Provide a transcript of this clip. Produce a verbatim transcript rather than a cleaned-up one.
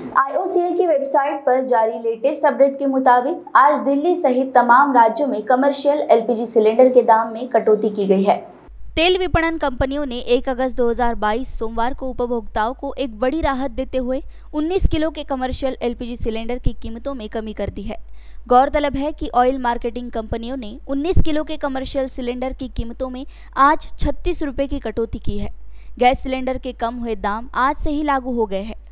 आई ओ C L की website पर जारी लेटेस्ट अपडेट के मुताबिक आज दिल्ली सहित तमाम राज्यों में commercial L P G cylinder के दाम में कटौती की गई है। तेल विपणन कंपनियों ने एक अगस्त दो हज़ार बाईस सोमवार को उपभोक्ताओं को एक बड़ी राहत देते हुए उन्नीस किलो के commercial L P G cylinder की कीमतों में कमी कर दी है। गौरतलब है कि ऑयल मार्केटिंग कंपनियों ने उन्नीस किलो के कमर्शियल सिलेंडर की कीमतों में आज छत्तीस रुपये की कटौती की है। गैस सिलेंडर के कम हुए दाम आज से ही लागू हो गए हैं।